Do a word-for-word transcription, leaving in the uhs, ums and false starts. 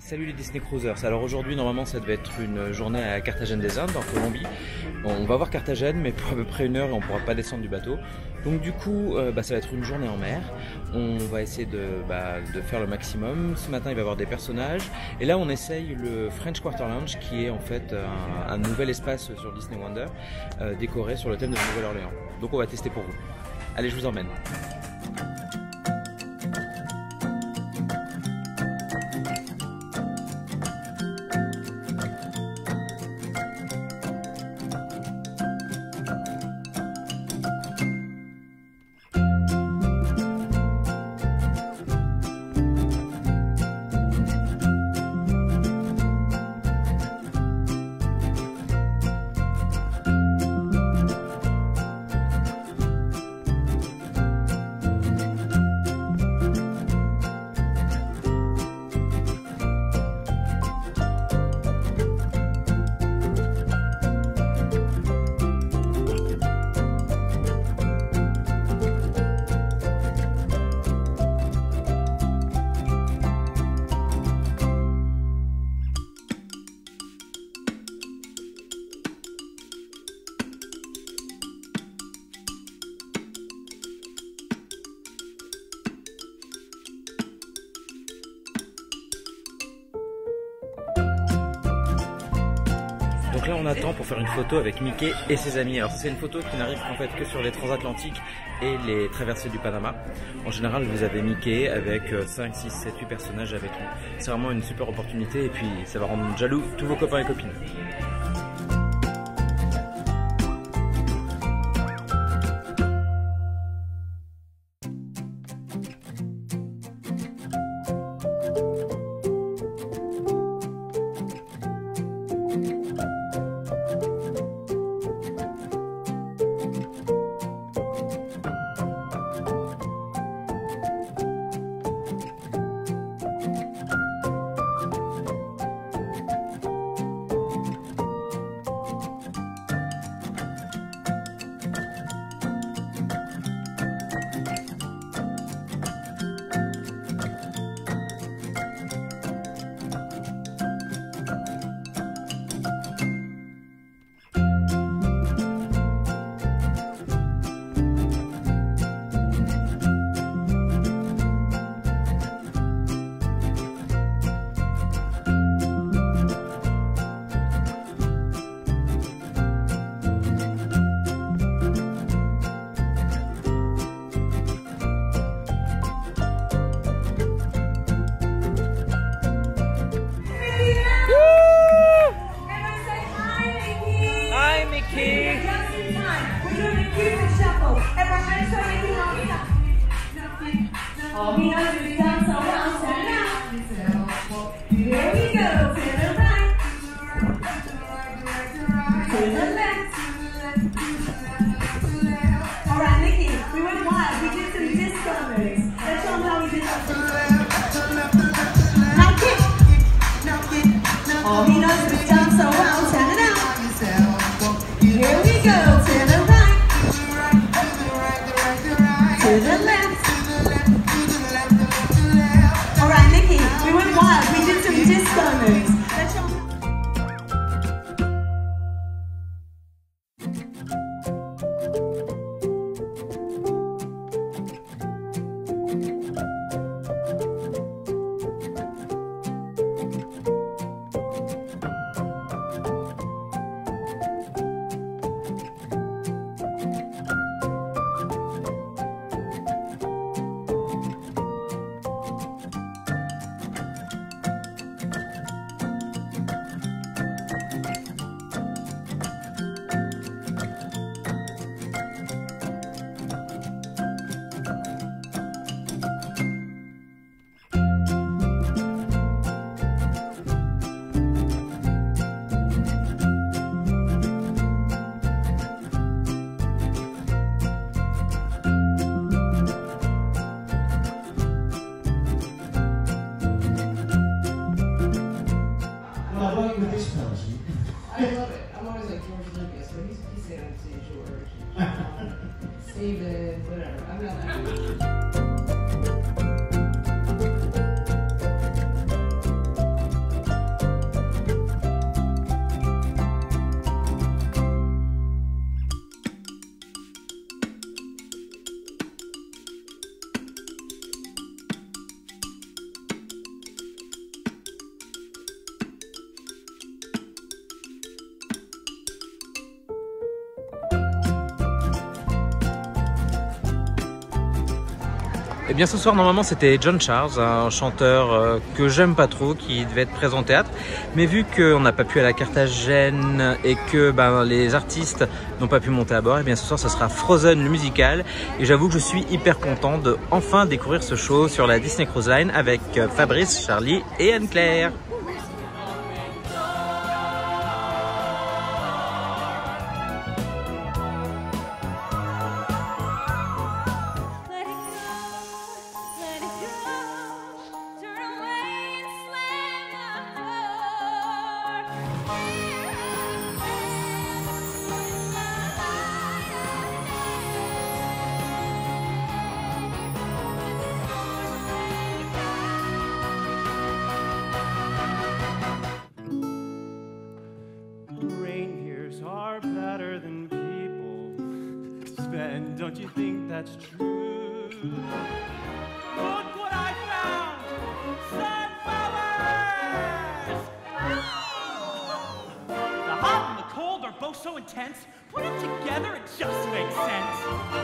Salut les Disney Cruisers. Alors aujourd'hui normalement ça devait être une journée à Carthagène des Indes en Colombie. Bon, on va voir Carthagène mais pour à peu près une heure et on pourra pas descendre du bateau. Donc du coup euh, bah, ça va être une journée en mer. On va essayer de, bah, de faire le maximum. Ce matin il va y avoir des personnages et là on essaye le French Quarter Lounge qui est en fait un, un nouvel espace sur Disney Wonder euh, décoré sur le thème de la Nouvelle-Orléans. Donc on va tester pour vous. Allez, je vous emmène. Donc là on attend pour faire une photo avec Mickey et ses amis. Alors c'est une photo qui n'arrive en fait que sur les transatlantiques et les traversées du Panama. En général vous avez Mickey avec cinq, six, sept, huit personnages avec lui. C'est vraiment une super opportunité et puis ça va rendre jaloux tous vos copains et copines. Oh, he knows he's done so well, turn it out. Here we go, to the right, to the left. All right, Nikki, we went wild. We did some disco moves. Let's show them how we did that. Now kick. Oh, he knows he's done so well, turn it out. Here we go, to the right, to the left. We went wild, we did some disco moves. Let's show them. With this person. I love it. I'm always like George Lucas, but he's, he's saying I'm saying George. Um, Steven, whatever. I'm not that. Eh bien ce soir normalement c'était John Charles, un chanteur euh, que j'aime pas trop, qui devait être présent au théâtre. Mais vu qu'on n'a pas pu aller à Carthagène et que ben, les artistes n'ont pas pu monter à bord, eh bien ce soir ce sera Frozen le musical. Et j'avoue que je suis hyper content de enfin découvrir ce show sur la Disney Cruise Line avec Fabrice, Charlie et Anne-Claire. Don't you think that's true? Look what I found! Sunflowers! The hot and the cold are both so intense. Put them together, it just makes sense.